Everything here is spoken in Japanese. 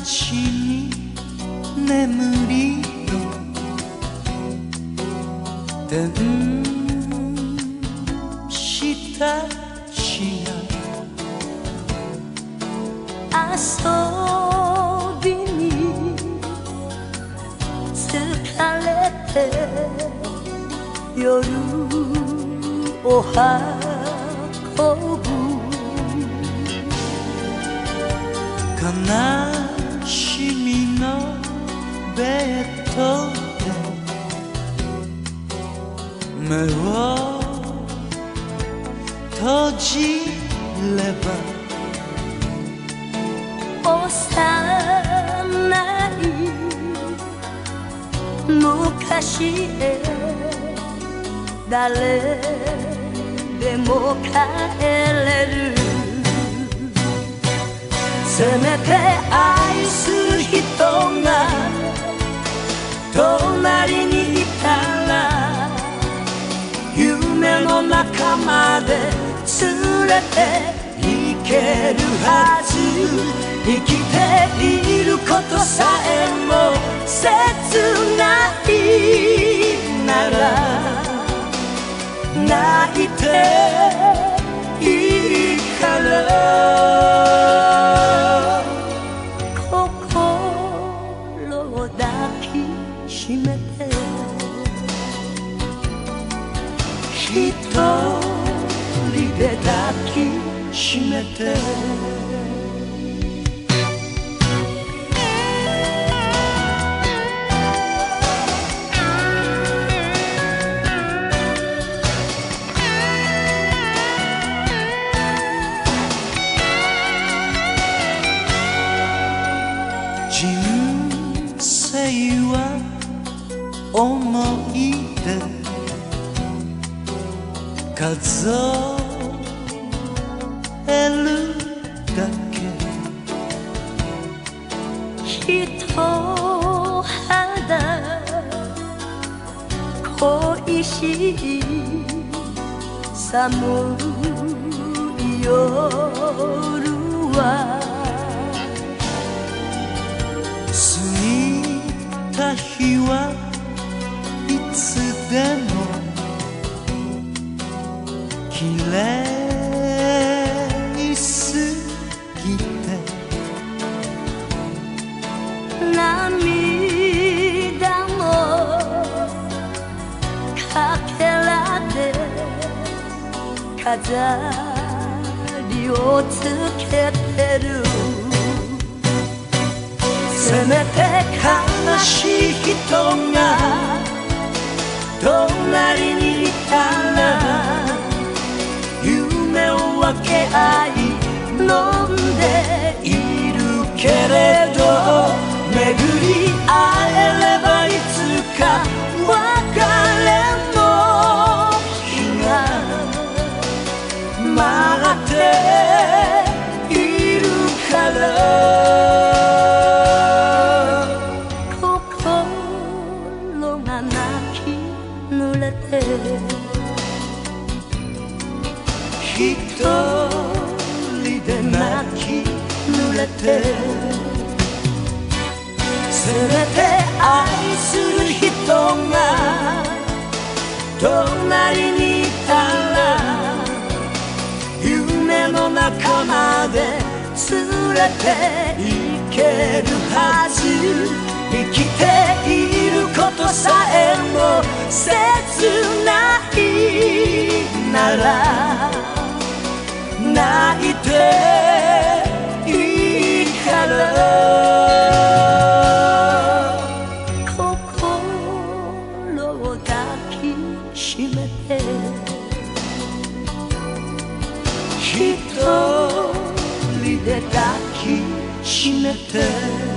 ちに眠りの天使たちが遊びに疲れて夜を運ぶ悲しみのベッドで目を閉じれば幼い昔へ誰でも帰れるせめて愛する人が隣にいたら夢の中まで連れて行けるはず生きていることさえも切ないなら泣いていいから心を抱きしめて一人で抱きしめて人生は思い出数えるだけ人肌恋しい寒い夜は過ぎた日はいつでも綺麗すぎて涙もかけらで飾りをつけてるせめて悲しい人が隣にいたら夢を分け合い飲んでいるけれど巡り会えればいつか別れの日が待っているから一人で泣き濡れてせめて愛する人が隣にいたら夢の中まで連れて行けるはず生きていることさえも切ないなら泣いていいから心を抱きしめて一人で抱きしめて